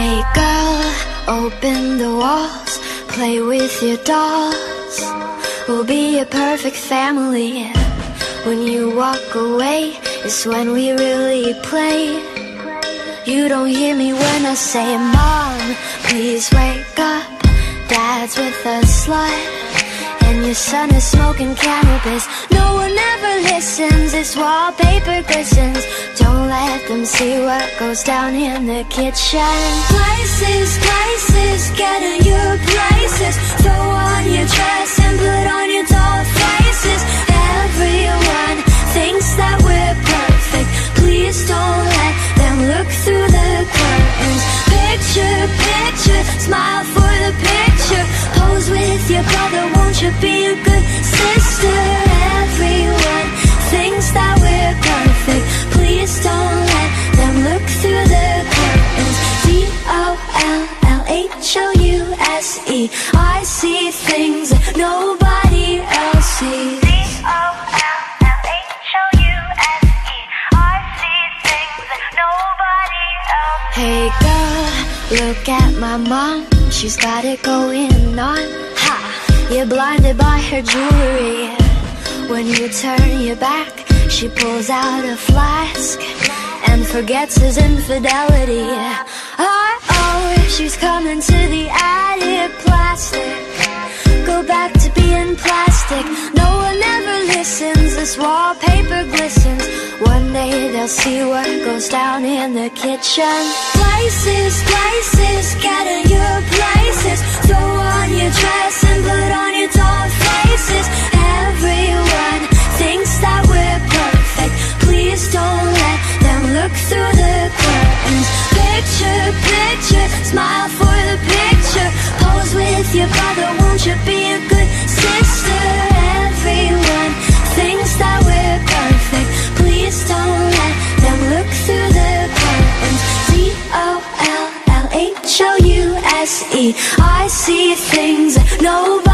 Hey girl, open the walls, play with your dolls. We'll be a perfect family. When you walk away is when we really play. You don't hear me when I say, Mom, please wake up. Dad's with a slut, and your son is smoking cannabis. No one ever listens, this wallpaper glistens. Don't let them see what goes down in the kitchen. Places, places, get in your places. Throw on your dress and put on your doll faces. Everyone thinks that we're perfect. Please don't let them look through the curtains. Picture, picture, smile for the picture. Pose with your brother, won't you be a good sister? Everyone thinks that we're perfect. Please don't let them look through the curtains. Dollhouse. I see things that nobody else sees. Hey girl, look at my mom, she's got it going on. Ha! You're blinded by her jewelry. When you turn your back, she pulls out a flask and forgets his infidelity. Oh, she's coming to the attic. Plastic, go back to being plastic. No one ever listens, this wallpaper glistens. One day they'll see what goes down in the kitchen. Places, places, get in your places. Throw on your dress and put on your doll faces. Everyone thinks that we're perfect. Please don't let them look through the curtains. Picture, picture, smile for the picture. Pose with your brother, won't you be a good sister? Everyone thinks that we're perfect. Please don't let them look through the curtains. Dollhouse. I see things that nobody